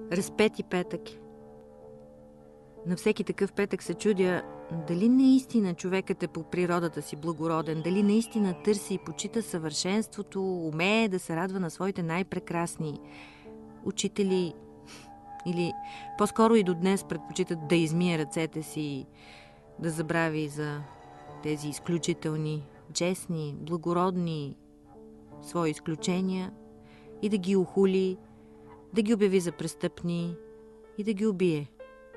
Разпети петък е. На всеки такъв петък се чудя дали наистина човекът е по природата си благороден, дали наистина търси и почита съвършенството, умее да се радва на своите най-прекрасни учители или по-скоро и до днес предпочитат да измие ръцете си, да забрави за тези изключителни, честни, благородни свои изключения и да ги охули, да ги обяви за престъпни и да ги убие.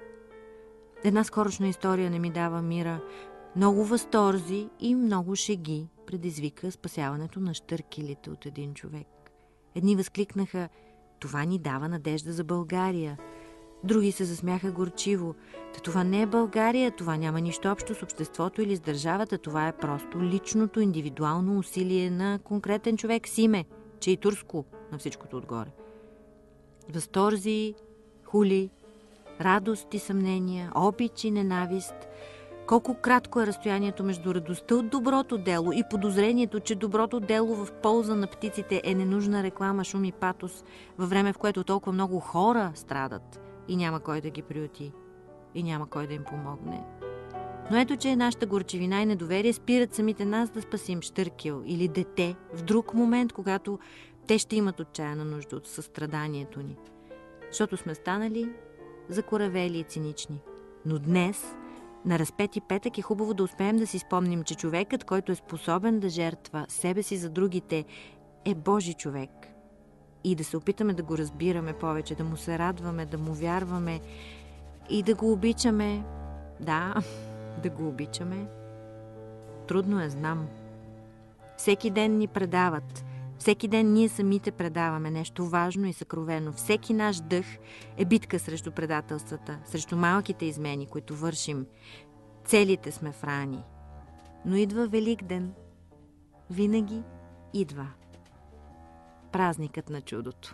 Една скорошна история не ми дава мира. Много възторзи и много шеги предизвика спасяването на щъркелите от един човек. Едни възкликнаха: това ни дава надежда за България. Други се засмяха горчиво: това не е България, това няма нищо общо с обществото или с държавата, това е просто личното, индивидуално усилие на конкретен човек с име, че и турско на всичкото отгоре. Възторзи, хули, радост и съмнения, обич и ненавист. Колко кратко е разстоянието между радостта от доброто дело и подозрението, че доброто дело в полза на птиците е ненужна реклама, шум и патос, във време в което толкова много хора страдат и няма кой да ги приюти, и няма кой да им помогне. Но ето, че нашата горчивина и недоверие спират самите нас да спасим щъркел или дете в друг момент, когато те ще имат отчаяна нужда от състраданието ни. Защото сме станали закоравели и цинични. Но днес, на Разпети петък, е хубаво да успеем да си спомним, че човекът, който е способен да жертва себе си за другите, е Божи човек. И да се опитаме да го разбираме повече, да му се радваме, да му вярваме и да го обичаме. Да, да го обичаме. Трудно е, знам. Всеки ден ни предават. Всеки ден ние самите предаваме нещо важно и съкровено. Всеки наш дъх е битка срещу предателствата, срещу малките измени, които вършим. Целите сме в рани. Но идва Великден. Винаги идва. Празникът на чудото.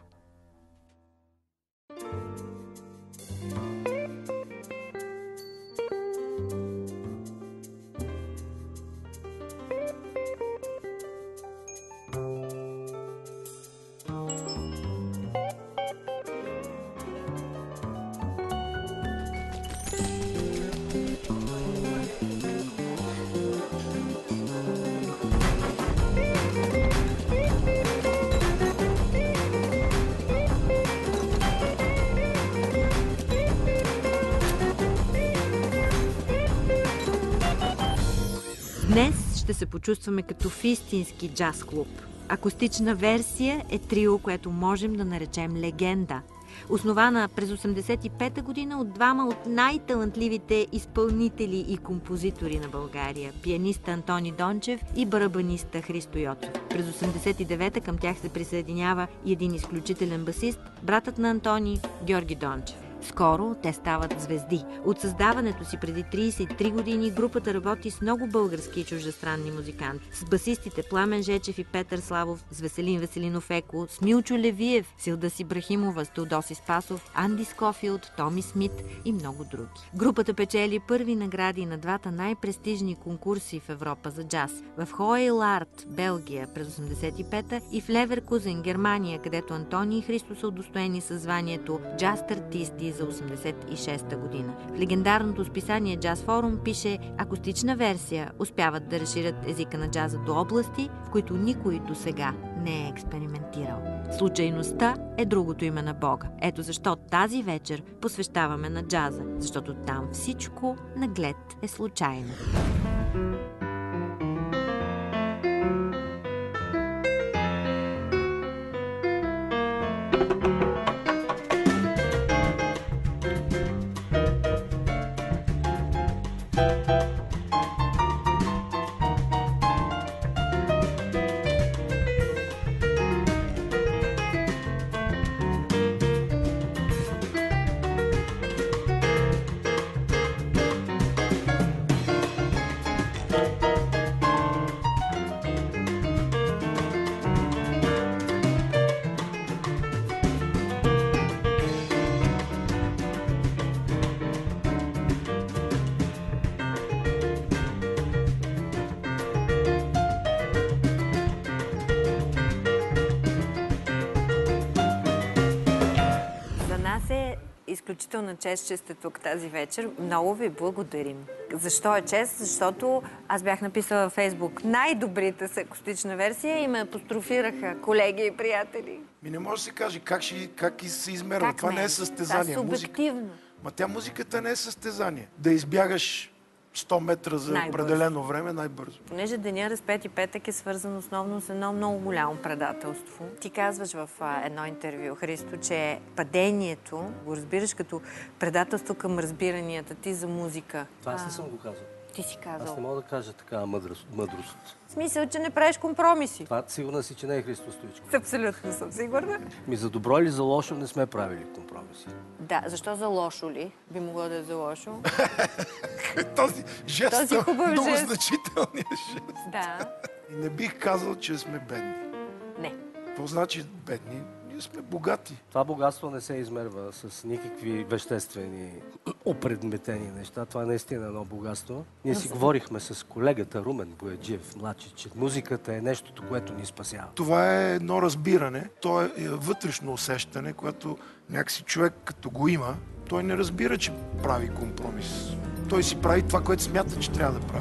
Днес ще се почувстваме като в истински джаз клуб. Акустична версия е трио, което можем да наречем легенда. Основана през 1985 година от двама от най-талантливите изпълнители и композитори на България – пианиста Антони Дончев и барабаниста Христо Йоцов. През 1989 към тях се присъединява и един изключителен басист – братът на Антони Георги Дончев. Скоро те стават звезди. От създаването си преди 33 години групата работи с много български и чуждестранни музиканти. С басистите Пламен Жечев и Петър Славов, с Веселин Веселинов Еко, с Милчо Левиев, Силдаси Брахимова, с Теодоси Спасов, Анди Скофилд, Томи Смит и много други. Групата печели първи награди на двата най-престижни конкурси в Европа за джаз. В Хоейлард, Белгия през 1985 и в Леверкузен, Германия, където Антони и Христо са удостоени със званието джаз артисти за 1986 година. В легендарното списание Джаз Форум пише: акустична версия успяват да разширят езика на джаза до области, в които никой досега не е експериментирал. Случайността е другото име на Бога. Ето защо тази вечер посвещаваме на джаза, защото там всичко наглед е случайно. изключителна чест, че сте тук тази вечер. Много ви благодарим. Защо е чест? Защото аз бях написала във Фейсбук най-добрите са акустична версия и ме апострофираха колеги и приятели. Не може да се каже как се измерва. Това не е състезание. Това е субективно. Музиката не е състезание. Да избягаш 100 метра за определено време най-бързо. Понеже деня Разпети петък е свързан основно с едно много голямо предателство. Ти казваш в едно интервю, Христо, че падението го разбираш като предателство към разбиранията ти за музика. Това аз не съм го казал. Ти си казал. Аз не мога да кажа такава мъдрост. В смисъл, че не правиш компромиси. Това сигурна си, че не е Христо Стоичков. Абсолютно съм сигурна. За добро или за лошо не сме правили компромиси. Да, защо за лошо ли? Би могло да е за лошо. Този жест е много значителният жест. Да. И не бих казал, че сме бедни. Не. Какво значи бедни? Ние сме богати. Това богатство не се измерва с никакви веществени опредметени неща. Това е наистина едно богатство. Ние си говорихме с колегата Румен Бояджиев, младши, че музиката е нещото, което ни спасява. Това е едно разбиране. То е вътрешно усещане, което някакси човек като го има, той не разбира, че прави компромис. Той си прави това, което смята, че трябва да прави.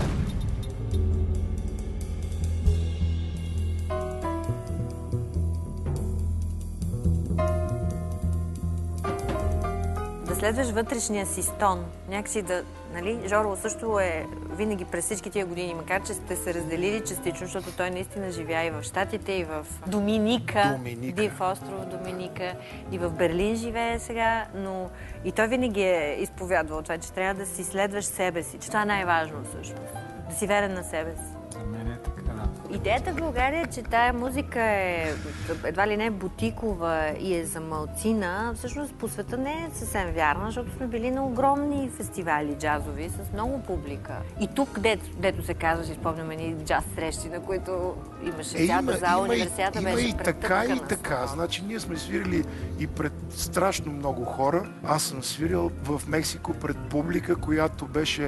Да следваш вътрешния си стон. Някакси да, нали, Жоро също е винаги през всички тия години, макар че сте се разделили частично, защото той наистина живя и в Щатите, и в Доминика. Див остров Доминика, и в Берлин живее сега, но и той винаги е изповядвал това, че трябва да си следваш себе си, че това е най-важно всъщност. Да си верен на себе си. За мен е така, да. Идеята в България е, че тая музика е едва ли не бутикова и е за малцина. Всъщност по света не е съвсем вярна, защото сме били на огромни фестивали джазови с много публика. И тук, дето се казва, си спомняме ни джаз срещи, на които имаше цялата зала, университета беше и така, и така. Значи ние сме свирили и пред страшно много хора. Аз съм свирил в Мексико пред публика, която беше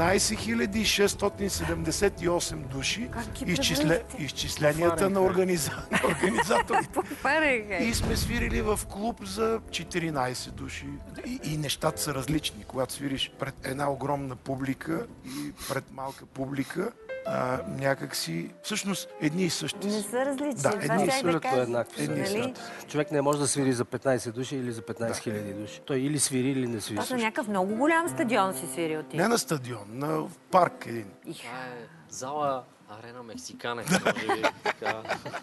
13 678 души. Изчисленията на организаторите. И сме свирили в клуб за 14 души. И нещата са различни. Когато свириш пред една огромна публика и пред малка публика, някак си... Всъщност, едни и същи. Не са различни. Да, едни и същи. Еднакви. Човек не може да свири за 15 души или за 15 000 души. Той или свири, или не свири. Това на някакъв много голям стадион си свирил ти. Не на стадион, на парк един. Това е зала Арена Мексикане, може би така.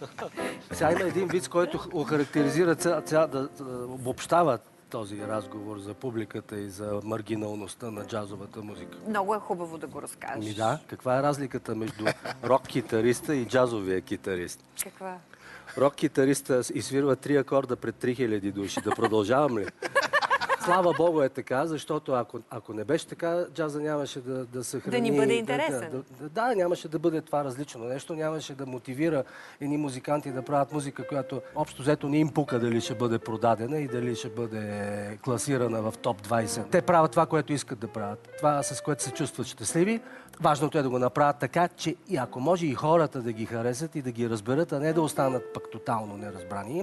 Сега има един виц, който охарактеризира да обобщава този разговор за публиката и за маргиналността на джазовата музика. Много е хубаво да го разкажеш. Да. Каква е разликата между рок-китариста и джазовия китарист? Каква? Рок-китариста изсвирва 3 акорда пред 3000 души. Да продължавам ли? Слава Богу е така, защото ако не беше така, джаза нямаше да съхрани... Да ни бъде интересен. Да, нямаше да бъде това различно нещо, нямаше да мотивира едни музиканти да правят музика, която общо взето не им пука дали ще бъде продадена и дали ще бъде класирана в топ 20. Те правят това, което искат да правят. Това, с което се чувстват щастливи. Важното е да го направят така, че и ако може и хората да ги харесат и да ги разберат, а не да останат пък тотално неразбрани.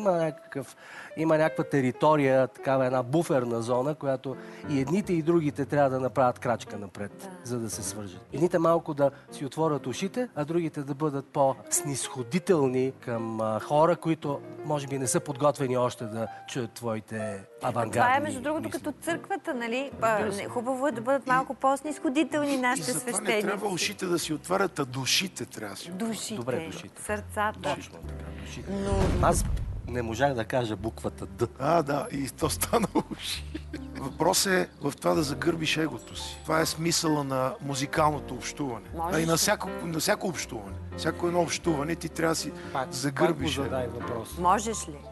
Има някаква територия, такава една буферна зона, която и едните и другите трябва да направят крачка напред, за да се свържат. Едните малко да си отворят ушите, а другите да бъдат по-снисходителни към хора, които може би не са подготвени още да чуят твоите авангардни. Това е между другото като църквата, нали? Хубаво е да бъдат малко по-снисходителни нашите свещеници. Трябва ушите да си отварят, а душите трябва да си отварят. Душите, добре, душите. Сърцата. Точно така, душите. Аз не можах да кажа буквата Д. Да, и то стана уши. Въпрос е в това да загърбиш егото си. Това е смисъла на музикалното общуване. И на всяко общуване. Всяко едно общуване ти трябва да си загърбиш егото. Можеш ли?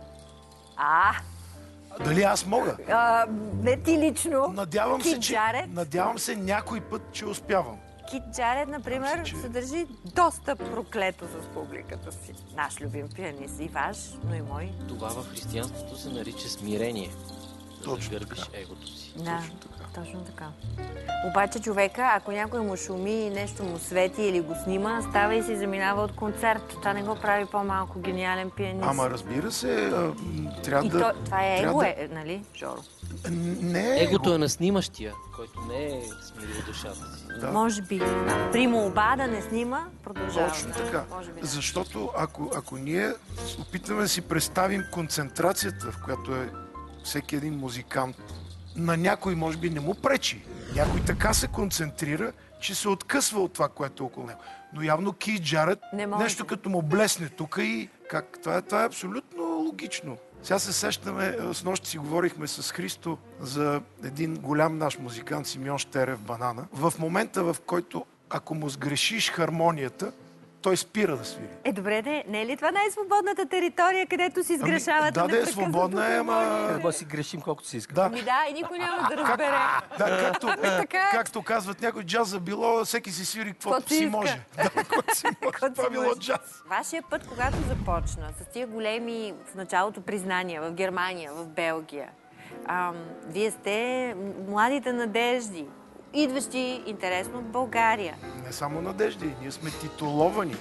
Дали аз мога? Не ти лично. Надявам се някой път, че успявам. Кит Джаред, например, се държи доста проклето с публиката си. Наш любим пианист и ваш, но и мой. Това в християнството се нарича смирение. за да гърбиш егото си. Да, точно така. Обаче човека, ако някой му шуми и нещо му свети или го снима, става и си заминава от концерт. Това не го прави по-малко гениален пианист. Ама разбира се, трябва да... Това е его, нали, Жоро? Не е Егото е на снимащия, който не е смирил душата си. Да. Може би. При молба да не снима, продължава. Точно така. Може би, да. Защото ако ние опитваме да си представим концентрацията, в която е всеки един музикант, на някой може би не му пречи. Някой така се концентрира, че се откъсва от това, което е около него. Но явно Кейт Джарет, нещо като му блесне тук и как? Това е абсолютно логично. Сега се сещаме, снощи си говорихме с Христо за един голям наш музикант, Симеон Щерев, Банана. В момента, в който ако му сгрешиш хармонията, той спира да свири. Добре, не е ли това най-свободната територия, където си сгрешавате? Да, е свободна, ама... си грешим колкото си искам. Да. И никой няма да разбере. Да, както казват някой, джаза било, всеки си свири каквото си може. Да, каквото си може. Това било джаз. Вашия път, когато започна, с тия големи в началото признания в Германия, в Белгия, вие сте младите надежди, идващи интересно в България. Не само надежди, ние сме титуловани.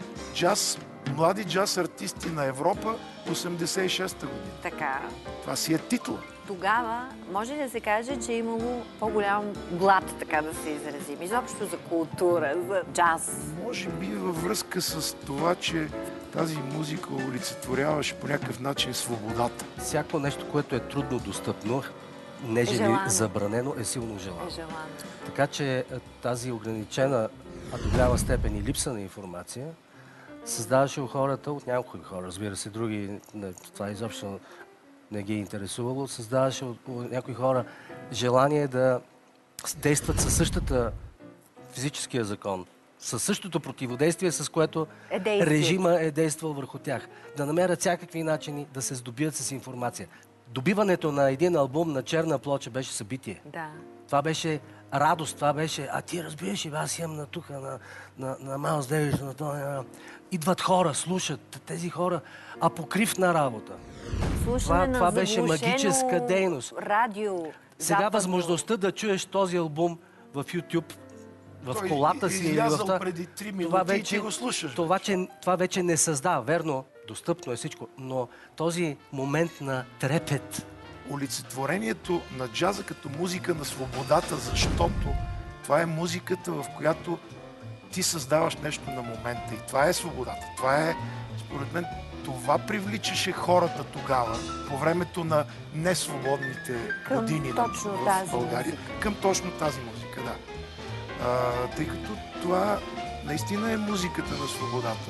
Млади джаз артисти на Европа 86-та година. Така. Това си е титул. Тогава може да се каже, че е имало по-голям глад, така да се изразим. Изобщо за култура, за джаз. Може би във връзка с това, че тази музика олицетворяваше по някакъв начин свободата. Всяко нещо, което е трудно достъпно, нежели забранено, е силно желано. Така че тази ограничена, а до голяма степен и липса на информация, създаваше у хората, от някои хора, разбира се, други, това изобщо не ги е интересувало, създаваше у някои хора желание да действат със същата физическия закон, със същото противодействие, с което режима е действал върху тях. Да намерят всякакви начини да се здобият с информация. Добиването на един албум на черна плоча беше събитие. Да. Това беше радост, това беше... ти разбираш, аз имам на тук, на Майлз Дейвис, на това... Идват хора, слушат. Тези хора апокривна работа. Това беше магическа дейност. Радио. Сега възможността да чуеш този албум в YouTube, в колата си или в това... преди 3 минути и ти го слушаш. Това вече не създава. Верно, достъпно е всичко, но този момент на трепет... Олицетворението на джаза като музика на свободата, защото това е музиката, в която ти създаваш нещо на момента. И това е свободата. Това е, според мен, това привличаше хората тогава, по времето на несвободните години в България, към точно тази музика, да. Тъй като това наистина е музиката на свободата.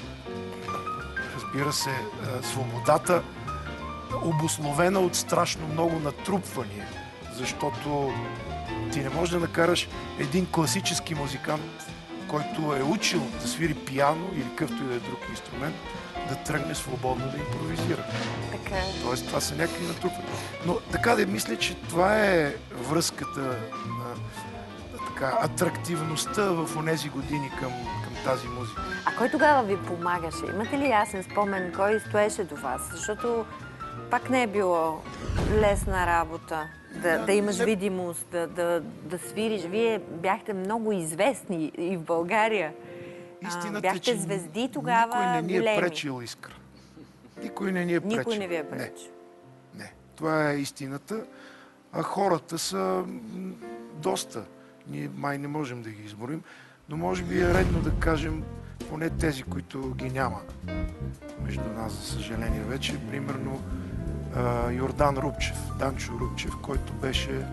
Разбира се, свободата обусловена от страшно много натрупвания, защото ти не можеш да накараш един класически музикант, който е учил да свири пиано или какъвто и да е друг инструмент, да тръгне свободно да импровизира. Тоест, това са някакви натрупвания. Но така да мисля, че това е връзката на атрактивността в онези години към тази музика. А кой тогава ви помагаше? Имате ли ясен спомен кой стоеше до вас? Защото пак не е било лесна работа да имаш видимост, да свириш. Вие бяхте много известни и в България. Бяхте звезди тогава големи. Никой не ни е пречил, Искра. Никой не ни е пречил. Никой не ви е пречил. Не. Това е истината. А хората са доста. Ние май не можем да ги изборим, но може би е редно да кажем поне тези, които ги няма между нас, за съжаление вече. Примерно Йордан Рупчев, Данчо Рупчев, който беше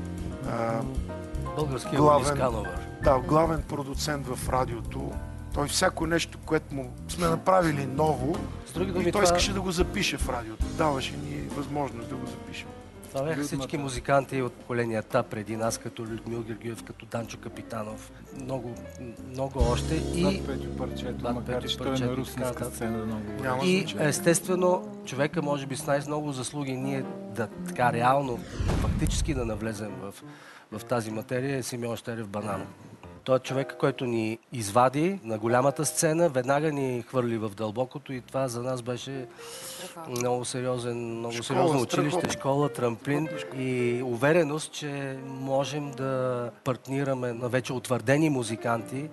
главен продуцент в радиото. Той всяко нещо, което му сме направили ново, и той искаше да го запише в радиото. Даваше ни възможност да го запишем. Това бяха всички музиканти от поколения етап преди нас, като Людмил Георгиев, като Данчо Капитанов. Много още. И Петю Парчето, макар че той е на рускинска сцена много. И естествено, човека може би с най-много заслуги ние да така реално, фактически да навлезем в тази материя е Симеон Щерев Банана. Той е човек, който ни извади на голямата сцена, веднага ни хвърли в дълбокото и това за нас беше много сериозно училище, школа, трамплин и увереност, че можем да партнираме на вече утвърдени музиканти,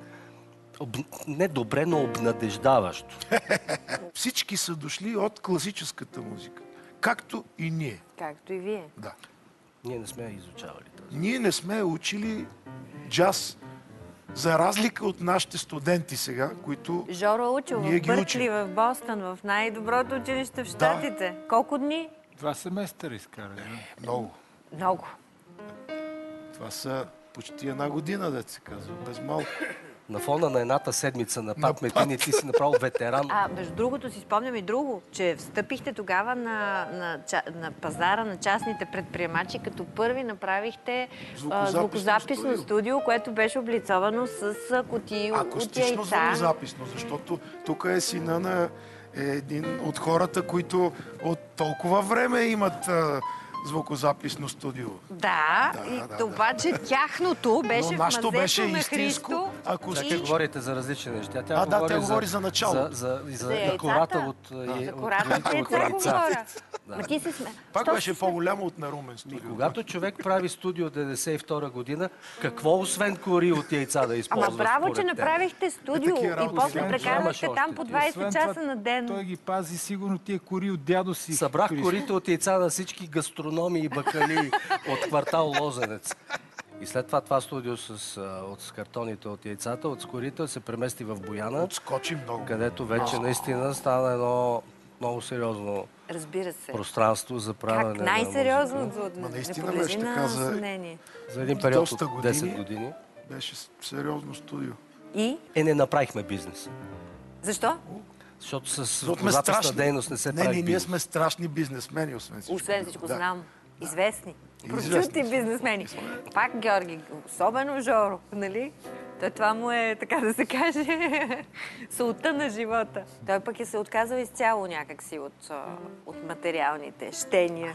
не добре, но обнадеждаващо. Всички са дошли от класическата музика. Както и ние. Както и вие. Да. Ние не сме изучавали това. Ние не сме учили джаз, за разлика от нашите студенти сега, които Жоро е учил в Бъркли, в Бостън, в най-доброто училище в Щатите. Да. Колко дни? 2 семестъра изкара. Много. Много. Това са почти 1 година, да се казва, без малко. На фона на едната седмица на Пат Метини ти си направил ветеран. Между другото си спомням и друго, че встъпихте тогава на пазара на частните предприемачи, като първи направихте звукозаписно студио, което беше облицовано с кутии от яйца. Акустично звукозаписно, защото тук е сина на един от хората, които от толкова време имат звукозаписно студио. Да, обаче тяхното беше в мазето на Христо. Те говорите за различни неща. Тя говори за начало. За кората от яйца. Пак беше по-голямо от на Румен студио. И когато човек прави студио 92 година, какво освен кори от яйца да използва? Ама браво, че направихте студио и после прекарвахте там по 20 часа на ден. Той ги пази сигурно тия кори от дядо си. Събрах корите от яйца на всички гастрономи и бакали от квартал Лозенец. И след това студио с картоните от яйцата, от скорите, се премести в Бояна. Отскочи много. Където вече наистина стана едно много сериозно пространство за правене на музика. Най-сериозно, наистина беше така за един период от 10 години. Беше сериозно студио. И? Не направихме бизнес. Защо? Защото с звукозаписна дейност не се прави бизнес. Ние сме страшни бизнесмени, освен всичко. Освен всичко, знам. Известни. Прочути бизнесмени. Пак Георги, особено Жоро, нали? Това му е, така да се каже, солта на живота. Той пък се отказал изцяло някакси от материалните щения.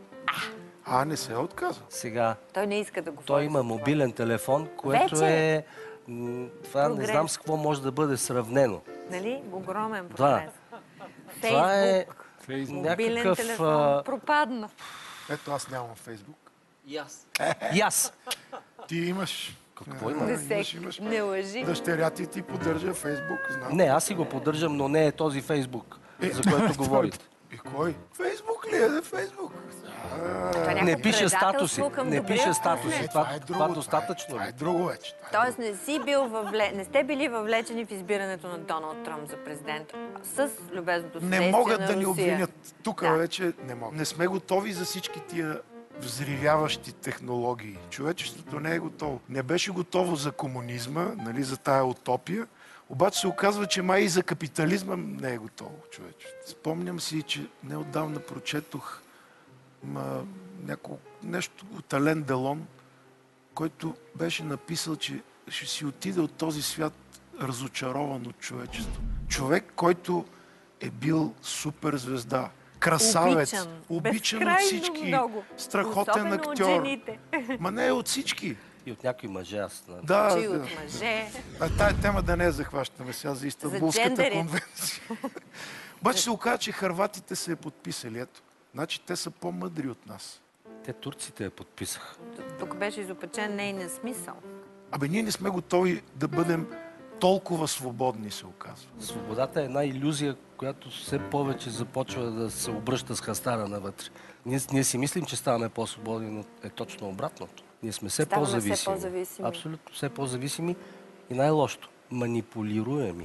Не се е отказал. Сега. Той не иска да го Той има мобилен телефон, което е... Това не знам с какво може да бъде сравнено. Нали? Огромен прогрес. Това е мобилен телефон пропадна. Ето аз нямам Фейсбук. И аз. Ти имаш. Какво има? Не лъжи. Дъщеря ти поддържа Фейсбук, знам. Не, аз си го поддържам, но не е този Фейсбук, за който говорите. И кой? Фейсбук ли е? Фейсбук? Не пише статуси. Не пише статуси. Това достатъчно. Това е друго вече. Тоест не сте били въвлечени в избирането на Доналд Тръмп за президент с любезното съдействие на Русия. Не могат да ни обвинят. Тук вече не могат. Не сме готови за всички тия взривяващи технологии. Човечеството не е готово. Не беше готово за комунизма, нали, за тая утопия, обаче се оказва, че май и за капитализма не е готово човечеството. Спомням си, че неотдавна прочетох нещо от Ален Делон, който беше написал, че ще си отиде от този свят разочарован от човечество. Човек, който е бил суперзвезда, красавец, обичан от всички, много. страхотен актьор. Ма не е от всички. И от някои мъже, аз знам. Да, и от мъже. Тая тема да не я захващаме сега за Истанбулската конвенция. Обаче се оказа, че хърватите се е подписали. Ето. Значи те са по-мъдри от нас. Те турците я подписаха. Тук беше изопачен нейния смисъл. Ние не сме готови да бъдем толкова свободни, се оказва. Свободата е една илюзия, която все повече започва да се обръща с хастара навътре. Ние си мислим, че ставаме по-свободни, но е точно обратното. Ние сме все по-зависими. Абсолютно все по-зависими и най-лошото – манипулируеми.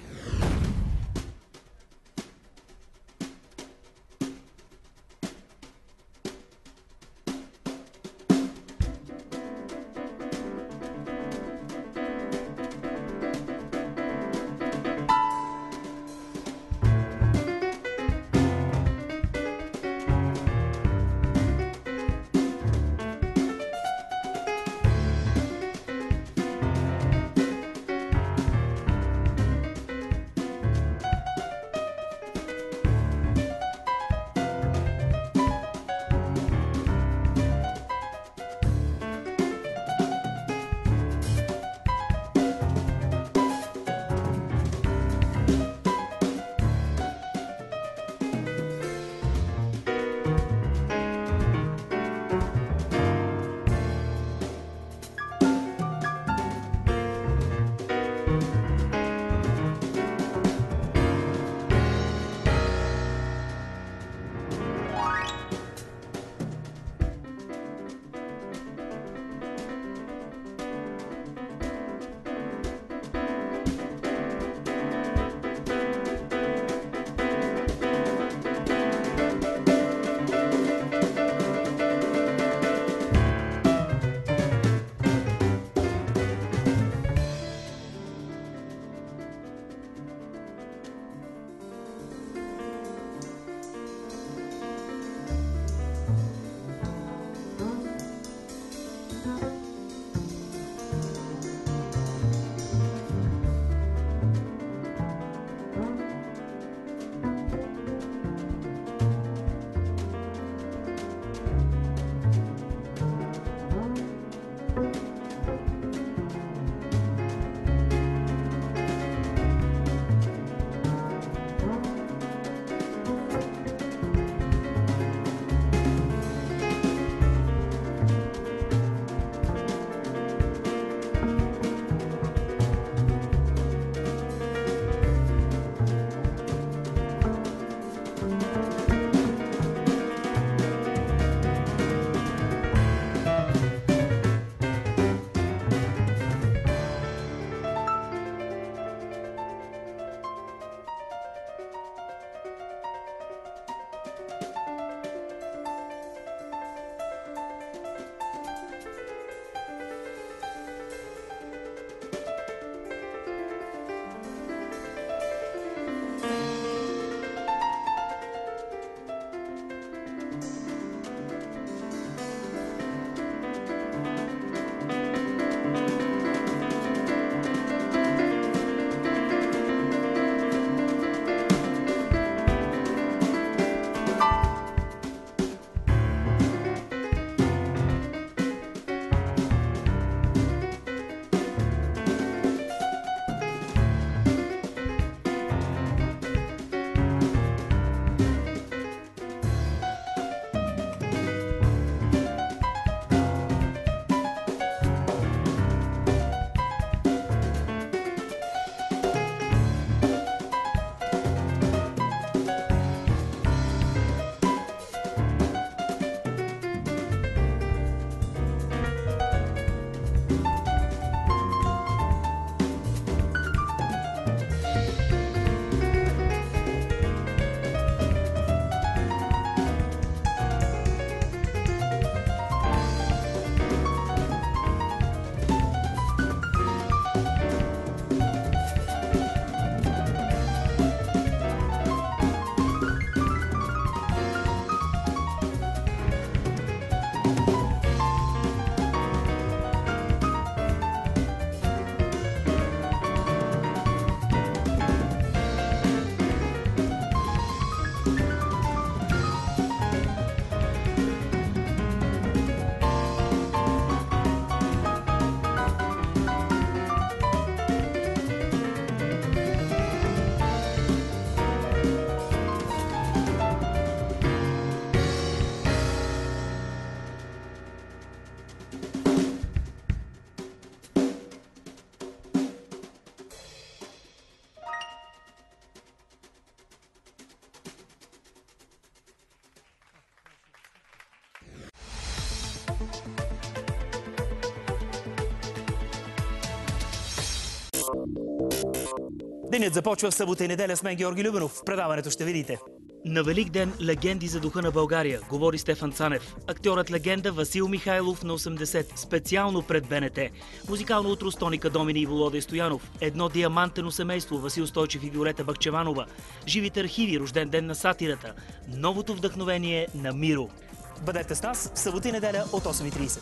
Денят започва в събота и неделя с мен Георги Любенов. В предаването ще видите. На Велик ден легенди за духа на България, говори Стефан Цанев. Актьорът легенда Васил Михайлов на 80, специално пред БНТ. Музикално утро с Тоника Домини и Володя Стоянов. Едно диамантено семейство, Васил Стойчев и Виолета Бакчеванова. Живите архиви, рожден ден на сатирата. Новото вдъхновение на Миро. Бъдете с нас в събота и неделя от 8:30.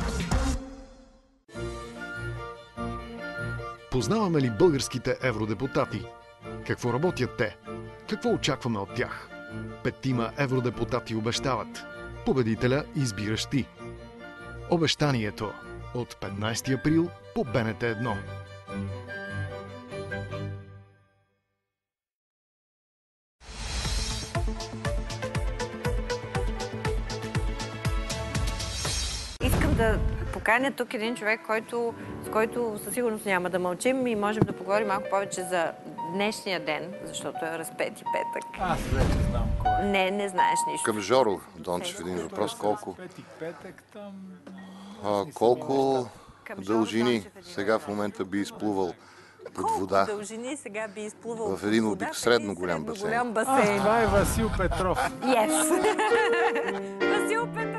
Познаваме ли българските евродепутати? Какво работят те? Какво очакваме от тях? 5 евродепутати обещават. Победителя избираш ти. Обещанието от 15 април по БНТ 1. Искам да поканя тук един човек, с който със сигурност няма да мълчим и можем да поговорим малко повече за днешния ден, защото е Разпети петък. Аз вече знам кой е. Не знаеш нищо. Към Жоро Дончев един въпрос. Разпети петък там... Колко дължини сега в момента би изплувал под вода? Колко дължини сега би изплувал в един средно голям басейн? Това е Васил Петров. Yes! Васил Петров!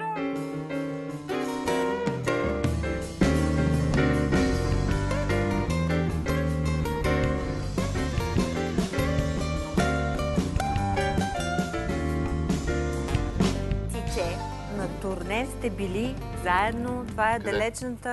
На турне сте били заедно. Това е далечната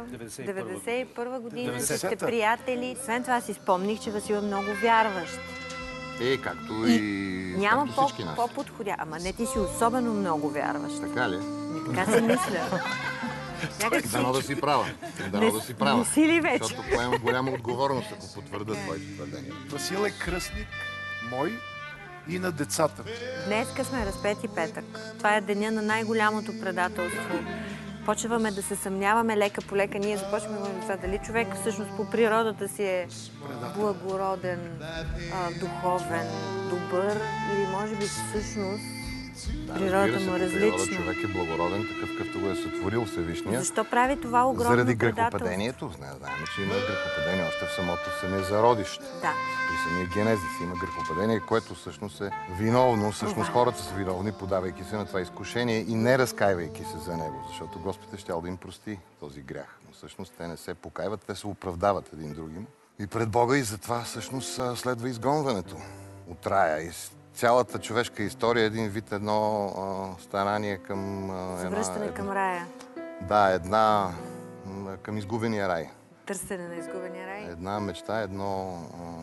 91 година. Сте приятели. Освен това си спомних, че Васил е много вярващ. Както и няма всички нас. по-подходя. Ама не, ти си особено много вярващ. Така ли? Така си мисля. Дано да си права. Дано да си права. Не си ли вече? Защото поема голяма отговорност, ако потвърдят твоите твърдения. Васил е кръстник мой и на децата. Днеска сме Разпети петък. Това е деня на най-голямото предателство. Почваме да се съмняваме лека по лека. Ние започваме да това дали човек всъщност по природата си е благороден, духовен, добър или може би всъщност природата му е различна. Човек е благороден, такъв какъвто го е сътворил Всевишния. Защо прави това огромно заради предателство? грехопадението. Знаем, че има грехопадение още в самия зародище. Да. При самия генезис има грехопадение, което всъщност е виновно. Всъщност хората са виновни, подавайки се на това изкушение и не разкаивайки се за него. Защото Господ е щял да им прости този грях. Но всъщност те не се покайват, те се оправдават един другим. И пред Бога, и затова всъщност следва изгонването от рая. И цялата човешка история е един вид едно старание към... Завръщане към рая. Да, към изгубения рай. Търсене на изгубения рай. Една мечта, едно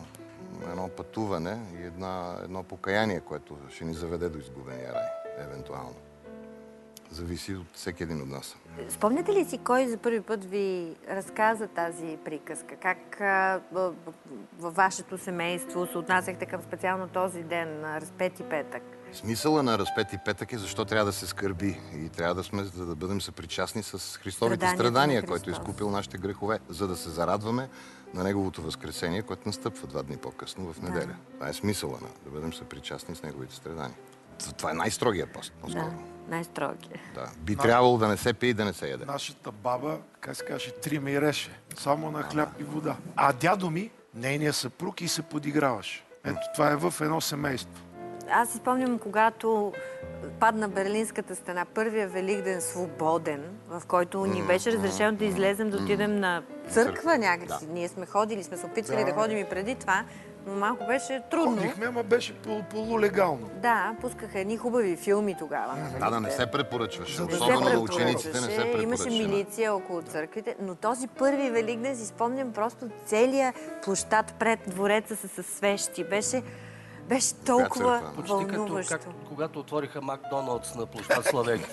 пътуване и едно покаяние, което ще ни заведе до изгубения рай, евентуално. Зависи от всеки един от нас. Спомняте ли си кой за първи път ви разказа тази приказка? Как във вашето семейство се отнасяхте към специално този ден на Разпети петък? Смисъла на Разпети петък е защо трябва да се скърби и трябва да сме, за да бъдем съпричастни с Христовите страдания, който е изкупил нашите грехове, за да се зарадваме на Неговото възкресение, което настъпва 2 дни по-късно в неделя. Това е смисъла да бъдем съпричастни с Неговите страдания. Това е най-строгия пост, по-скоро. Да, най-строгия. Да. Би трябвало да не се пие и да не се яде. Нашата баба, как се каже, 3 миреше. Само на хляб и вода. А дядо ми, нейният съпруг, и се подиграваше. Ето, това е в едно семейство. Аз си спомням, когато падна Берлинската стена, първия Великден свободен, в който ни беше разрешено да излезем, да отидем на църква някакси. Ние сме ходили, сме се опитвали да ходим и преди това, но малко беше трудно. Ходихме, ама беше полулегално. Да, пускаха едни хубави филми тогава. Да, не се препоръчваше. Особено на учениците не се препоръчваше. Имаше милиция около църквите, но този първи Великден си спомням просто целия площад пред двореца с свещи. Беше толкова вълнуващо. Почти като когато отвориха Макдоналдс на площад Славейков.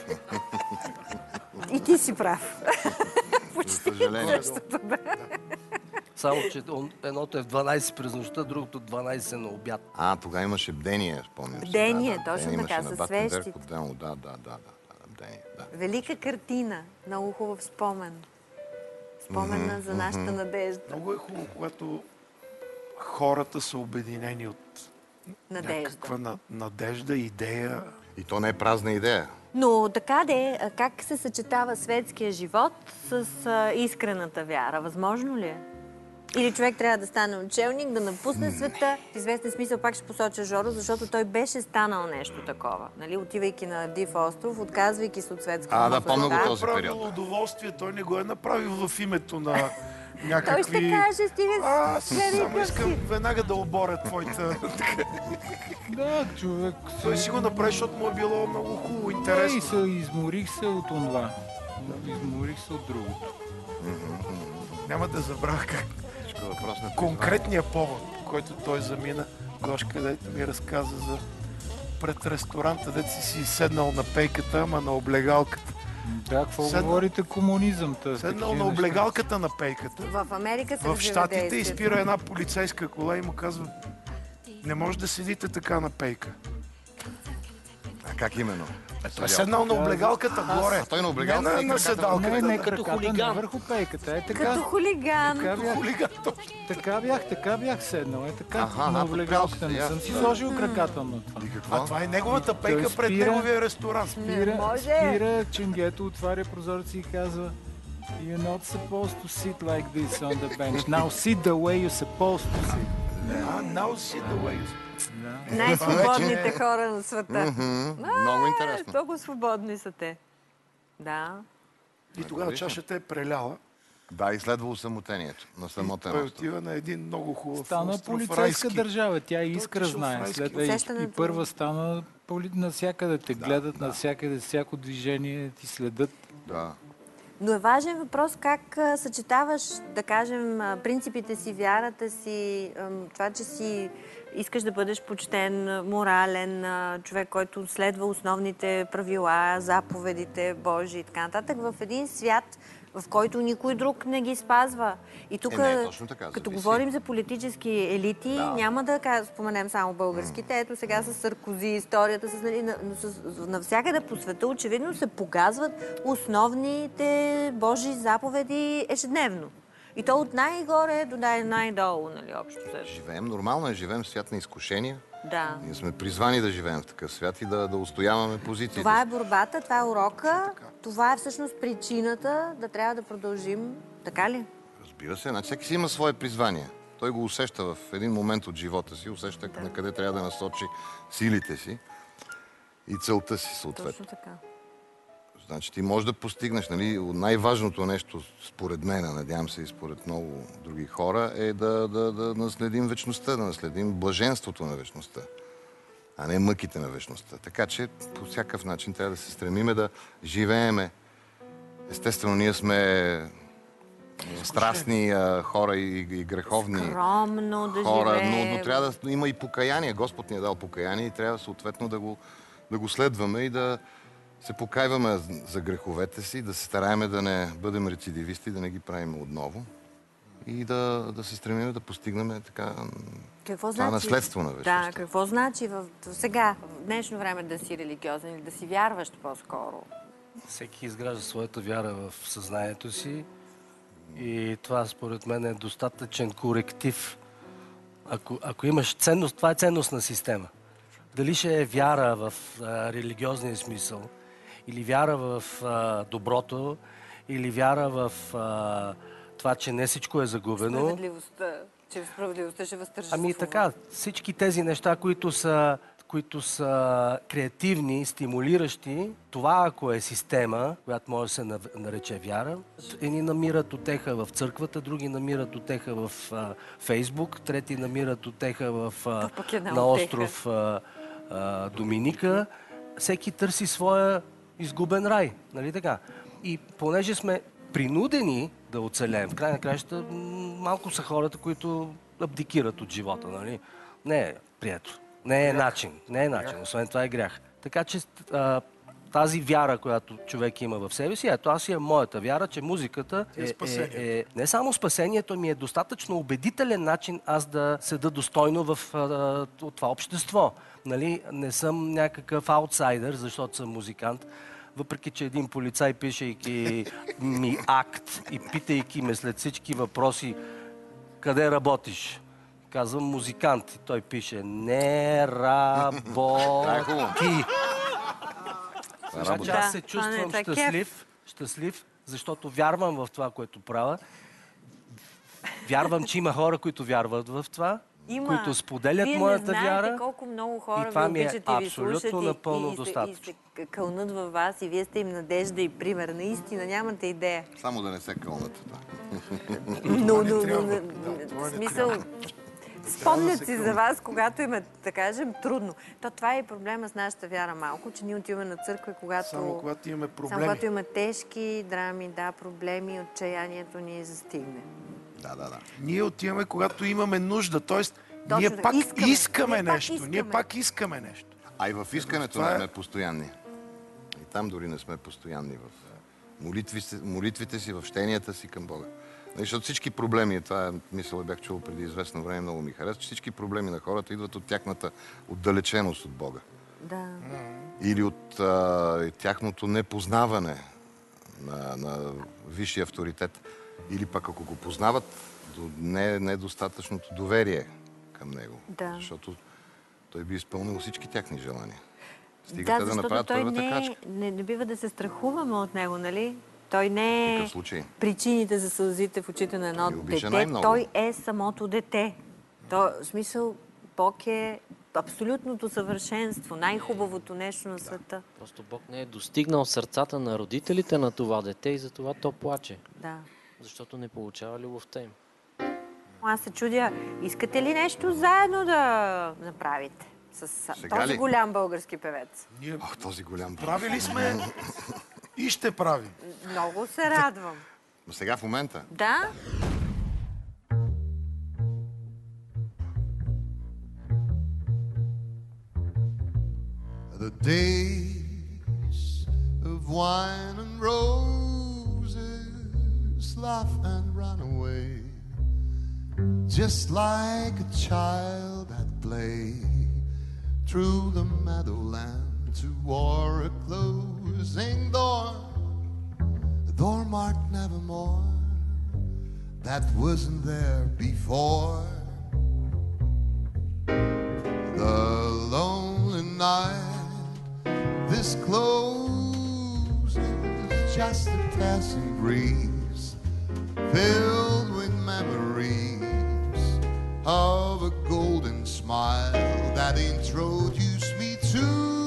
И ти си прав. За съжаление. Само, че едното е в 12 през нощта, другото 12 на обяд. Тогава имаше бдение, спомням се. Бдение, точно така, със свещите. Да, бдение. Велика картина, много хубав спомен. Спомена за нашата надежда. Много е хубаво, когато хората са обединени от някаква надежда, идея. И то не е празна идея. Но така как се съчетава светския живот с искрената вяра? Възможно ли е? Или човек трябва да стане учелник, да напусне света. В известен смисъл пак ще посоча Жоро, защото той беше станал нещо такова. Нали? Отивайки на Див остров, отказвайки се от светската да, помня го този Той е период. правил удоволствие, той не го е направил в името на някакви... Той ще каже, стига Само искам веднага да оборя твоята... Да, човек. Той си го направи, защото му е било много хубаво, интересно. Изморих се от това. Изморих се от другото. Няма да забравя как конкретния повод, по който той замина. Гошка, където ми разказа за пред ресторанта, дето си седнал на пейката, ама на облегалката. Да, какво говорите комунизъм? Седнал на облегалката на пейката. В Америка се в Щатите и спира една полицейска кола и му казва: не може да седите така на пейка. А как именно? Той е седнал на облегалката горе. А той на облегалката не на седалката. Не краката върху пейката. Е така. Като хулиган. Така бях седнал. Е така на облегалката. Не съм си сложил краката на това. А това е неговата пейка пред неговия ресторант. Спира, ченгето отваря прозореца и казва: You're not supposed to sit like this on the bench. Now sit the way you're supposed to sit. Now sit the way you're... Най-свободните хора на света. Много интересно. Много свободни са те. Да. И тогава чашата е преляла. Да, изследва самотението на самотен Той остров. отива на един много хубав Стана остров, полицейска райски. държава. Тя Искра знае. И първа стана навсякъде те гледат, навсякъде всяко движение ти следят. Да. Но е важен въпрос как съчетаваш, да кажем, принципите си, вярата си, това, че си искаш да бъдеш почтен, морален човек, който следва основните правила, заповедите Божии и така нататък, в един свят, в който никой друг не ги спазва. И тук, като говорим за политически елити, няма да споменем само българските. Ето сега с Саркози, историята, навсякъде по света очевидно се погазват основните Божии заповеди ежедневно. И то от най-горе до най-долу, нали, общо. Живеем, нормално е, живеем в свят на изкушения. Да. Ние сме призвани да живеем в такъв свят и да устояваме позициите. Това е борбата, това е урока, това е всъщност причината да трябва да продължим. Така ли? Разбира се, значи всеки си има свое призвание. Той го усеща в един момент от живота си, усеща на къде трябва да насочи силите си и целта си съответно. Точно така. Значи ти можеш да постигнеш, нали, най-важното нещо, според мен, надявам се и според много други хора, е да наследим вечността, да наследим блаженството на вечността, а не мъките на вечността. Така че по всякакъв начин трябва да се стремиме да живееме. Естествено, ние сме страстни хора и греховни скромно да хора, живеем. но трябва да има и покаяние. Господ ни е дал покаяние и трябва съответно да го следваме и да се покайваме за греховете си, да се стараеме да не бъдем рецидивисти, да не ги правим отново и да се стремим да постигнем така това наследство на вечността. Да, какво значи сега, в днешно време да си религиозен или да си вярващ по-скоро? Всеки изгражда своята вяра в съзнанието си и това според мен е достатъчен коректив. Ако имаш ценност, това е ценностна система. Дали ще е вяра в религиозния смисъл, или вяра в доброто, или вяра в това, че не всичко е загубено. Справедливостта, че справедливостта ще възтържествува. Ами така, всички тези неща, които са креативни, стимулиращи, това ако е система, която може да се нарече вяра, едни намират утеха в църквата, други намират утеха в Фейсбук, трети намират утеха на остров Доминика. Всеки търси своя изгубен рай, нали така? И понеже сме принудени да оцелеем, в край на краищата малко са хората, които абдикират от живота, нали? Не е прието. Не е начин. Освен това е грях. Така че тази вяра, която човек има в себе си, ето аз имам моята вяра, че музиката е не само спасението, ми е достатъчно убедителен начин аз да седа достойно в това общество. Нали? Не съм някакъв аутсайдер, защото съм музикант. Въпреки че един полицай, пишейки ми акт и питайки ме след всички въпроси, къде работиш? Казвам музикант. И той пише не работи. Значи аз се чувствам щастлив, защото вярвам в това, което правя. Вярвам, че има хора, които вярват в това, които споделят моята вяра. Вие не знаете колко много хора ви обичат и ви слушат и се кълнат във вас и вие сте им надежда и пример. Наистина, нямате идея. Само да не се кълнат. В смисъл, спомнят си за вас, когато им е, да кажем, трудно. Това е проблема с нашата вяра малко, че ние отиваме на църква, само когато имаме проблеми. Само когато имаме тежки драми, проблеми, отчаянието ни застигне. Да. Ние отиваме, когато имаме нужда. Тоест, ние пак искаме нещо. Ние пак искаме нещо. А и в искането не сме постоянни. И там дори не сме постоянни в молитвите си, в щенията си към Бога. Защото всички проблеми, това мисля, бях чул преди известно време, много ми харесва, че всички проблеми на хората идват от тяхната отдалеченост от Бога. Да. Или от тяхното непознаване на висшия авторитет. Или пък ако го познават, недостатъчното доверие към него. Да. Защото той би изпълнил всички тяхни желания. Стига да направят първата крачка. Не бива да се страхуваме от него, нали? Той не е причините за сълзите в очите на едно дете. Той е самото дете. В смисъл, Бог е абсолютното съвършенство, най-хубавото нещо на света. Просто Бог не е достигнал сърцата на родителите на това дете и затова то плаче. Да. Защото не получава любовта им. Аз се чудя, искате ли нещо заедно да направите с този голям български певец? Този голям певец. Правили сме и ще правим. Много се радвам. Но сега в момента? Да. The days of wine and roses laugh and run away, just like a child at play, through the meadowland toward a closing door, a door marked nevermore, that wasn't there before. The lonely night, this closes, just a passing breeze, filled with memories of a golden smile that introduced me to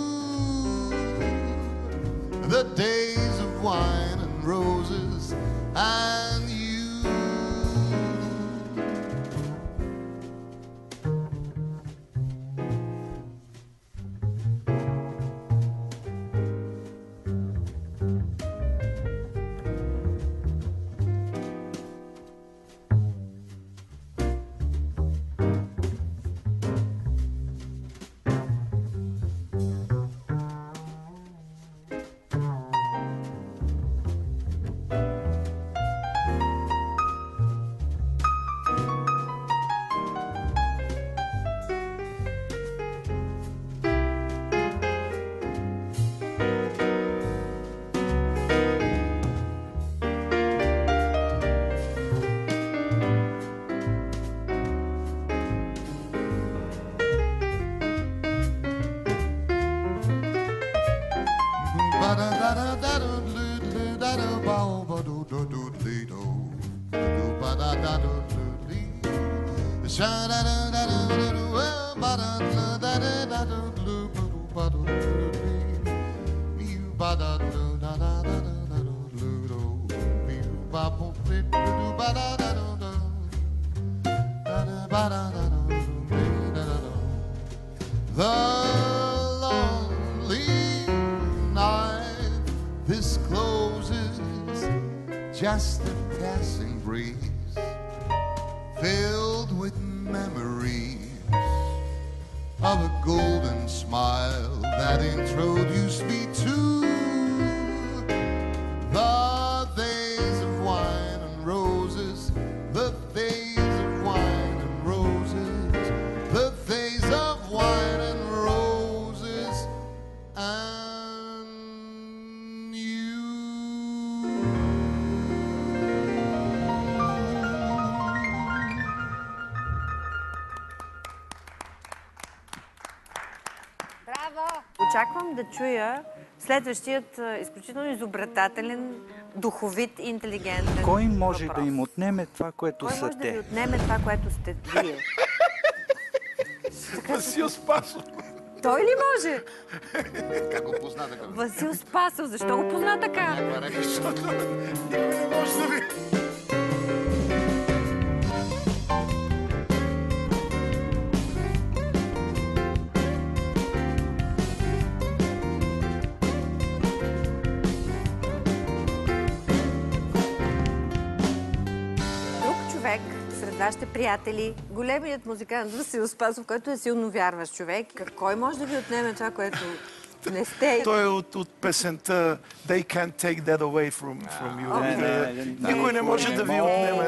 the days of wine and roses and you. Just a passing breeze, filled with memories of a golden smile that introduced me to the days of wine and roses, the days of wine and roses, the days of wine and roses and you. Очаквам да чуя Следващият изключително изобретателен, духовит и интелигентен Кой може въпрос. да им отнеме това, което Кой са може да те? ви отнеме това, което сте вие? Васил Спасов. Той ли може? Как го позна така? Васил Спасов. Защо го позна така? Защото никой не може да ви... Друг човек сред вашите приятели, големият музикант Васил Спасов, който е силно вярващ човек, кой може да ви отнеме това, което не сте? Той е от песента They can't take that away from you. Никой не може да ви отнеме.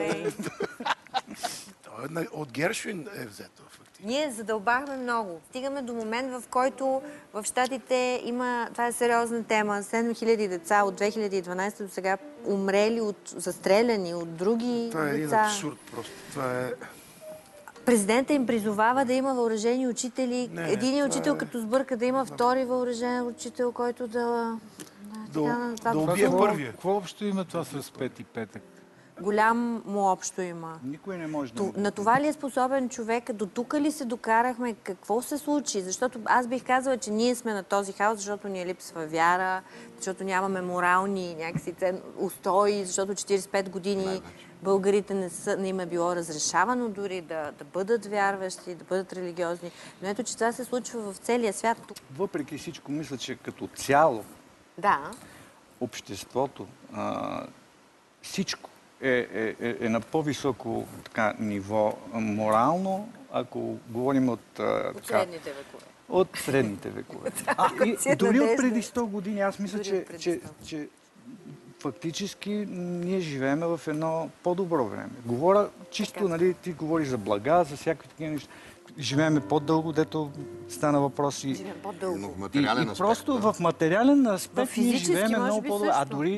От Гершвин е взето. Ние задълбахме много. Стигаме до момент, в който в Щатите има... Това е сериозна тема. 7000 деца от 2012 до сега умрели, застреляни от други Това е един деца. абсурд просто. Това е... Президентът им призовава да има въоръжени учители. Един учител, като сбърка, да има втори въоръжен учител, който да убие първия. Какво общо има това с Пети петък? Голям му общо има. Никой не може да... На това ли е способен човек? До тук ли се докарахме? Какво се случи? Защото аз бих казала, че ние сме на този хаос, защото ни е липсва вяра, защото нямаме морални някакси устои, защото 45 години българите не им е било разрешавано дори да бъдат вярващи, да бъдат религиозни. Но ето, че това се случва в целия свят. Въпреки всичко, мисля, че като цяло обществото, всичко е на по-високо ниво морално, ако говорим от средните векове. От средните векове. Дори от преди 100 години, аз мисля, че фактически ние живееме в едно по-добро време. Говоря чисто, нали, ти говориш за блага, за всякакви такива неща. Живееме по-дълго, дето стана въпрос и... Живеем по-дълго. И просто в материален аспект ние живееме много по-добре.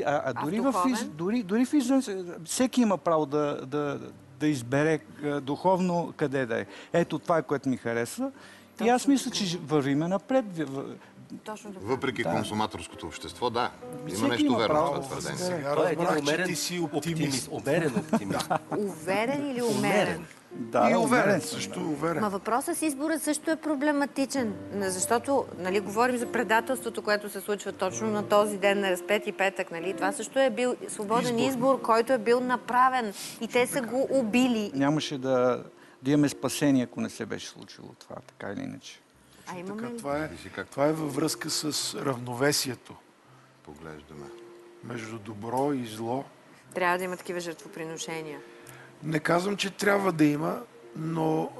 Дори всеки има право да избере духовно къде да е. Ето това е, което ми харесва. И аз мисля, че вървиме напред. Въпреки консуматорското общество, да. Има нещо верно в това твърдение. Сега разбрах, че ти си оптимист. Уверен оптимист. Уверен или умерен? Да, и уверен, също уверен. Ма въпросът с избора също е проблематичен, защото, нали, говорим за предателството, което се случва точно на този ден на Разпети петък, нали? Това също е бил свободен избор, който е бил направен и те са го убили. Нямаше да имаме спасение, ако не се беше случило това, така или иначе. Това е във връзка с равновесието. Поглеждаме. Между добро и зло. Трябва да има такива жертвоприношения. Не казвам, че трябва да има, но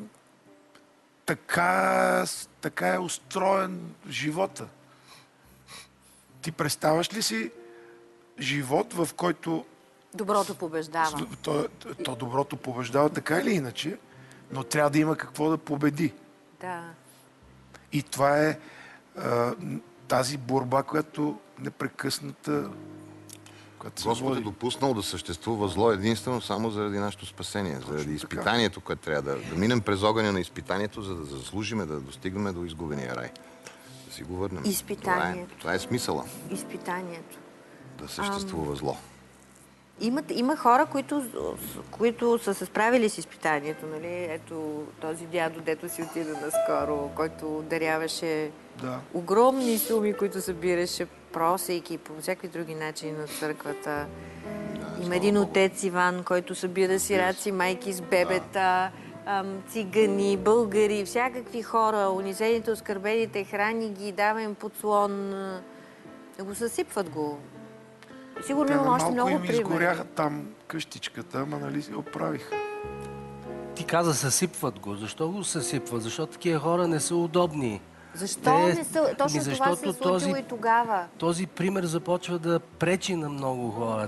така е устроен живота. Ти представяш ли си живот, в който... Доброто побеждава. То доброто побеждава така или иначе, но трябва да има какво да победи. Да. И това е тази борба, която непрекъсната... Господ е допуснал да съществува зло единствено само заради нашето спасение, заради изпитанието, което трябва да минем през огъня на изпитанието, за да заслужиме, да достигнем до изгубения рай. Да си го върнем. Изпитанието. Това е смисъла. Изпитанието. Да съществува зло. Има хора, които са се справили с изпитанието, нали? Ето този дядо, дето си отида наскоро, който даряваше огромни суми, които събираше, просейки по всякакви други начини на църквата. Има един отец Иван, който събира сираци, майки с бебета, цигани, българи, всякакви хора, унизените, оскърбените, храни ги, дава им подслон, го съсипват го. Сигурно има още много примери. Малко им изгоряха там къщичката, ама нали си оправиха. Ти каза съсипват го. Защо го съсипват? Защото такива хора не са удобни. Защо не са? Точно това се е случило и тогава. Този пример започва да пречи на много хора.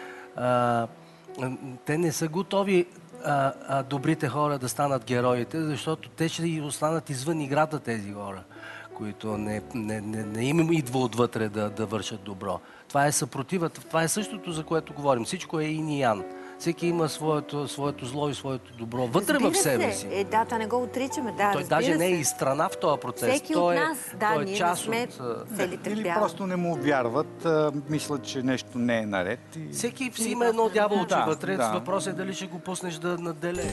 Те не са готови добрите хора да станат героите, защото те ще останат извън играта тези хора, които не им идва отвътре да вършат добро. Това е съпротивата. Това е същото, за което говорим. Всичко е ин и ян. Всеки има своето зло и своето добро вътре в себе си. Да, това не го отричаме, да. Той даже не е и страна в този процес. Всеки от нас, той е част не от... Или просто не му вярват, мислят, че нещо не е наред. Всеки си има едно дяволче вътре. Въпросът е дали ще го пуснеш да наделее.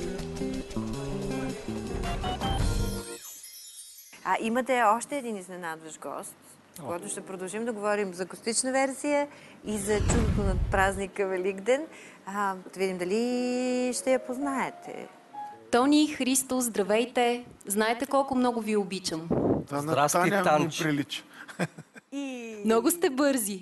Имате още един изненадващ гост, с който ще продължим да говорим за акустична версия и за чудото над празника Великден. Да видим дали ще я познаете. Тони, Христо, здравейте! Знаете колко много ви обичам. Здрасти, Танч. Много сте бързи.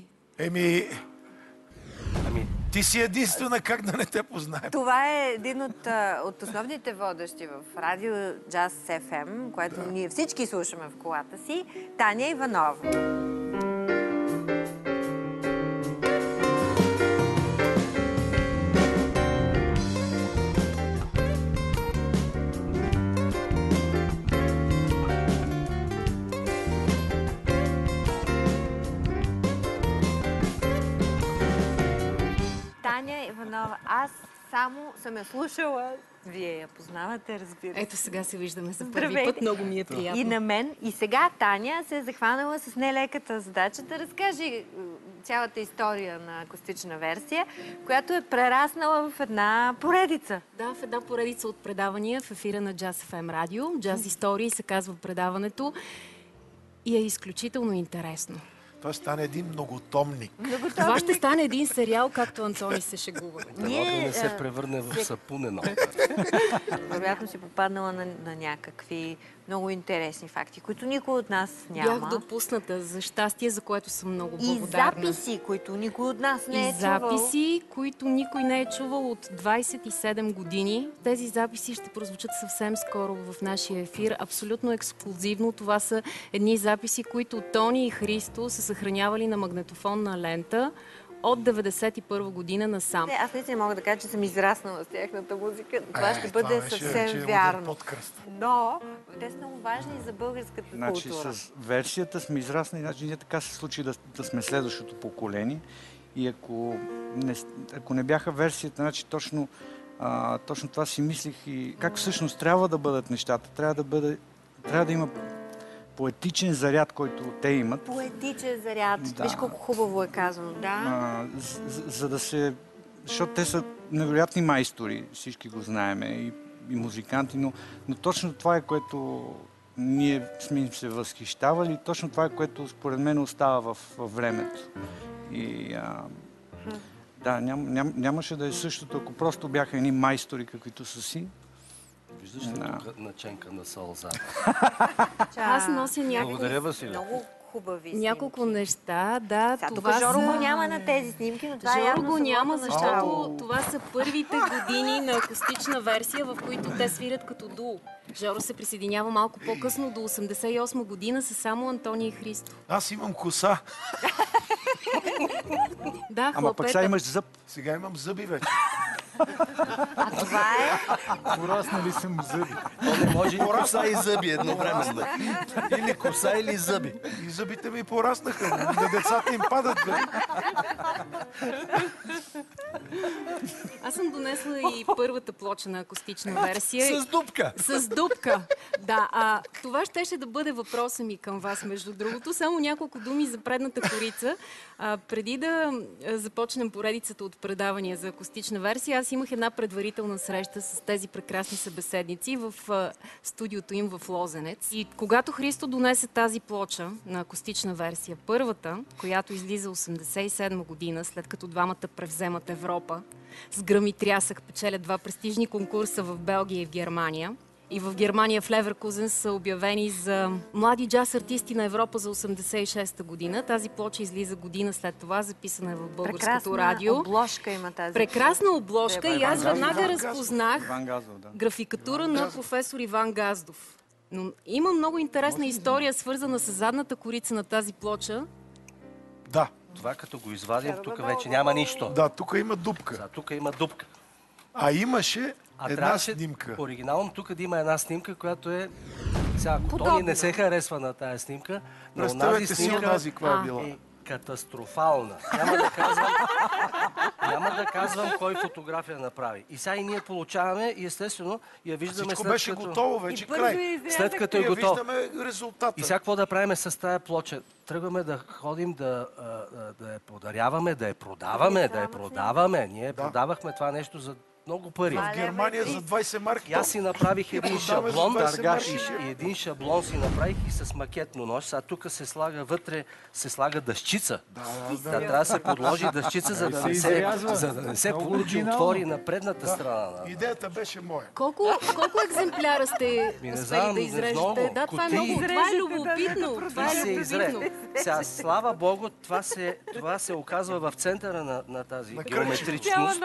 Ти си единствена, как да не те познаем. Това е един от основните водещи в радио Jazz FM, което ние всички слушаме в колата си, Таня Иванова. Таня Иванова, аз само съм я слушала. Вие я познавате, разбира се. Ето сега се виждаме за първи път. Много ми е приятно. И на мен. И сега Таня се е захванала с нелеката задача да разкаже цялата история на акустична версия, която е прераснала в една поредица. Да, в една поредица от предавания в ефира на Jazz FM радио. Jazz Истории се казва предаването и е изключително интересно. Това ще стане един многотомник. Това ще стане един сериал, както Антони се шегува. Дано да не се превърне в сапунено. Вероятно си попаднала на някакви много интересни факти, които никой от нас няма. Бях допусната за щастие, за което съм много благодарна. И записи, които никой от нас не е чувал. И записи, които никой не е чувал от 27 години. Тези записи ще прозвучат съвсем скоро в нашия ефир. Абсолютно ексклузивно. Това са едни записи, които Тони и Христо са съхранявали на магнетофонна лента от 91 година насам. Аз наистина мога да кажа, че съм израснала с тяхната музика. Това ще бъде съвсем вярно. Но те са много важни за българската култура. С версията сме израснали, значи ние така се случи да сме следващото поколение. И ако не бяха версията, значи точно това си мислих и как всъщност трябва да бъдат нещата. Трябва да има поетичен заряд, който те имат. Поетичен заряд. Да. Виж колко хубаво е казано, да. За да се... Защото те са невероятни майстори, всички го знаеме, и музиканти, но точно това е, което ние сме им се възхищавали, точно това е, което според мен остава във времето. И да, нямаше да е същото, ако просто бяха едни майстори, каквито са си. Виждаш ли тук наченка на сълза? Аз нося много хубави няколко неща. Да, тук Жоро го няма на тези снимки, но това Жоро го няма, защото това са първите години на акустична версия, в които те свирят като дуо. Жоро се присъединява малко по-късно, до 88 година, са само Антони и Христо. Аз имам коса. Да, ама пък сега имаш зъб. Сега имам зъби вече. А това е... Пораснали съм зъби. Не може и коса и зъби едновременно. Или коса, или зъби. И зъбите ми пораснаха. На децата им падат. Аз съм донесла и първата плоча на акустична версия. С дупка. С дупка. Да, това щеше да бъде въпроса ми към вас, между другото. Само няколко думи за предната корица. Преди да започнем поредицата от предавания за акустична версия, аз имах една предварителна среща с тези прекрасни събеседници в студиото им в Лозенец. И когато Христо донесе тази плоча на акустична версия, първата, която излиза 87 година, след като двамата превземат Европа, с гръм и трясък печелят два престижни конкурса в Белгия и в Германия. И в Германия в Леверкузен са обявени за млади джаз артисти на Европа за 86-та година. Тази плоча излиза година след това, записана е в българското радио. Прекрасна обложка има тази. Прекрасна обложка и аз веднага разпознах графикатура на професор Иван Газдов. Но има много интересна история, свързана с задната корица на тази плоча. Да. Това като го извадим, тук вече няма нищо. Да, тук има дупка. Да, тук има дупка. А имаше една снимка. Оригинално тук да има една снимка, която е... Сега, ако Тони не се харесва на тая снимка, представете си онази, каква е била. катастрофална. Няма да казвам кой фотография направи. И сега и ние получаваме и естествено я виждаме всичко беше готово, вече край. След като е готово. Виждаме резултата. И сега какво да правим с тая плоча? Тръгваме да ходим да я подаряваме, да я продаваме. Ние продавахме това нещо за много пари. В Германия за 20 марки. Аз си направих един шаблон, и един шаблон си направих и с макетно нож. Сега тук се слага вътре, се слага дъщица. Трябва да се подложи дъщица, за да не се получи отвори на предната страна. Идеята беше моя. Колко екземпляра сте успели да изрежете? Да, това е много любопитно. Сега, слава Богу, това се оказва в центъра на тази геометричност.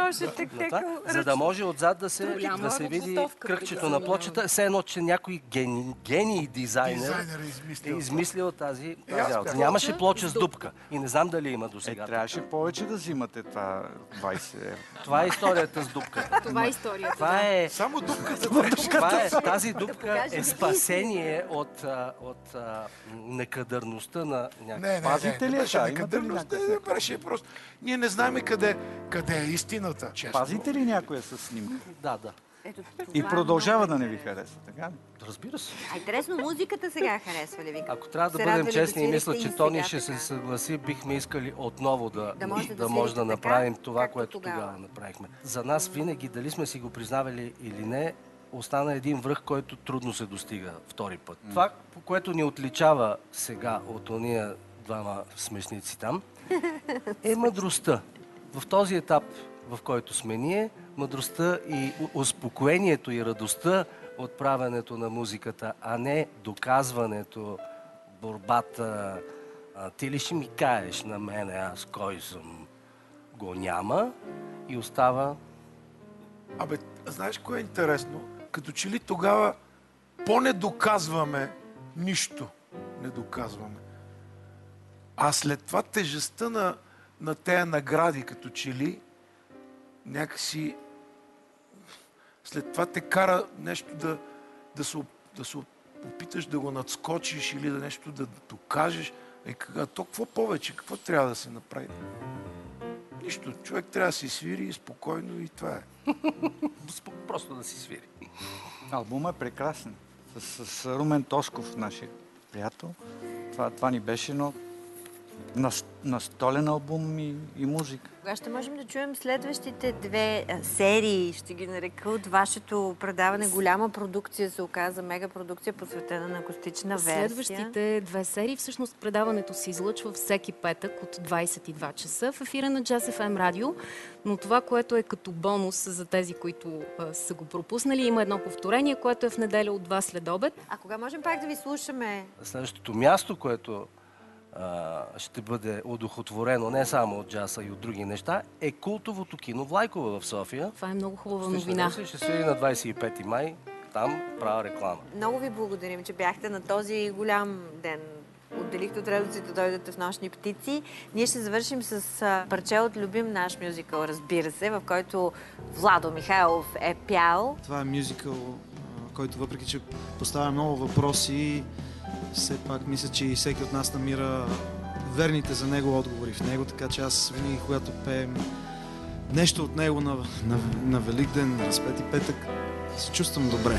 За да може отзад да се види кръгчето на плочата, все едно, че някой гений дизайнер е измислил тази работа. Нямаше плоча с дупка и не знам дали има досега. Трябваше повече да взимате това 20 евро. Това е историята с дупката. Това е историята. Това е... Само дупката. Тази дупка е спасение от некадърността на някакъв. Пазите ли беше некадърност? Беше просто. Ние не знаем къде е истината. Пазите ли някоя със снимка? Да. И продължава да не ви харесва, така ли? Разбира се. Интересно, музиката сега харесва ли ви? Ако трябва да бъдем честни и мисля, че Тони ще се съгласи, бихме искали отново да може да направим това, което тогава направихме. За нас винаги, дали сме си го признавали или не, остана един връх, който трудно се достига втори път. Това, което ни отличава сега от ония двама смешници там, е мъдростта. В този етап, в който сме ние, мъдростта и успокоението и радостта от правенето на музиката, а не доказването, борбата. Ти ли ще ми кажеш на мене, аз кой съм, го няма и остава... Знаеш кое е интересно? Като че ли тогава по-не доказваме нищо. Не доказваме. А след това тежестта на тези награди, като че ли някакси след това те кара нещо да се опиташ да го надскочиш или да нещо да докажеш. А то какво повече? Какво трябва да се направи? Нищо. Човек трябва да си свири спокойно и това е. Просто да си свири. Албумът е прекрасен. С Румен Тошков, нашия приятел. Това ни беше, но настолен албум и музика. Кога ще можем да чуем следващите две серии, ще ги нарека, от вашето предаване? Голяма продукция се оказа, мега продукция, посветена на акустична версия. Следващите две серии, всъщност предаването се излъчва всеки петък от 22 часа в ефира на Jazz FM радио, но това, което е като бонус за тези, които са го пропуснали, има едно повторение, което е в неделя от 2 след обед. А кога можем пак да ви слушаме? Следващото място, което ще бъде удохотворено не само от джаза и от други неща, е култовото кино Влайкова в София. Това е много хубава новина. Ще свири на 25 май, там правя реклама. Много ви благодарим, че бяхте на този голям ден. Отделихте от редиците да дойдете в Нощни птици. Ние ще завършим с парче от любим наш мюзикъл, разбира се, в който Владо Михайлов е пял. Това е мюзикъл, който въпреки, че поставя много въпроси, все пак мисля, че и всеки от нас намира верните за него отговори в него, така че аз винаги, когато пеем нещо от него на Великден, на Разпети петък, се чувствам добре.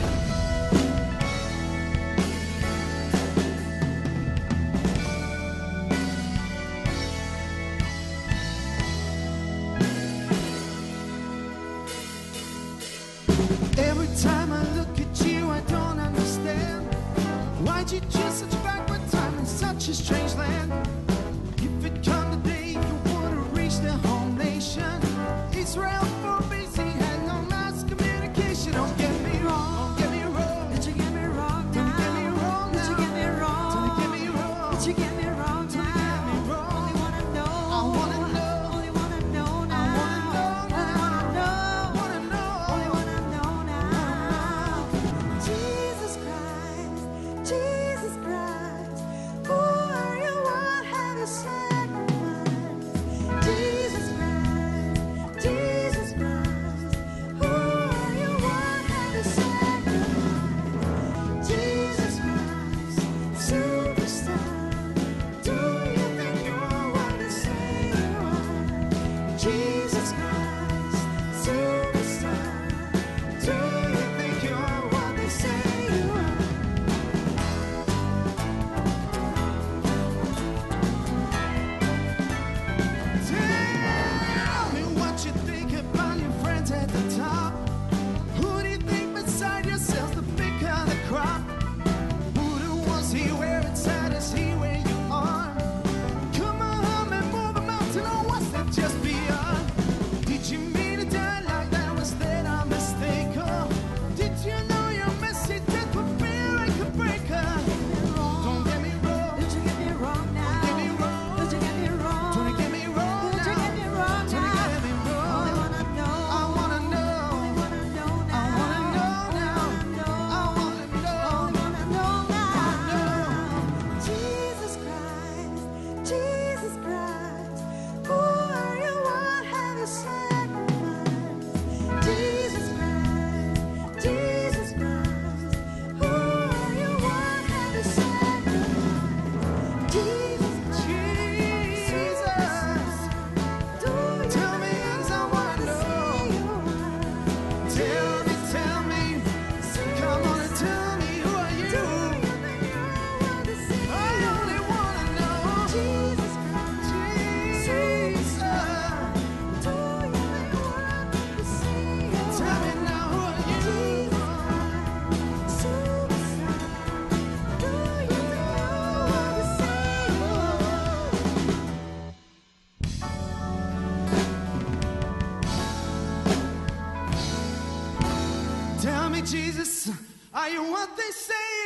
Strange land. If it come the day you wanna reach the home nation, Israel for BC had no mass communication. Don't get me wrong, don't get me wrong. Did you get me wrong? Don't get me wrong. Did you get me wrong? Don't get me wrong. Did you get me wrong? Don't get me wrong. Only wanna know. I wanna know. Only wanna know now. I wanna know. Only wanna know. Only wanna know now. Jesus Christ, Jesus Christ. Who are you? What Jesus, are you what they say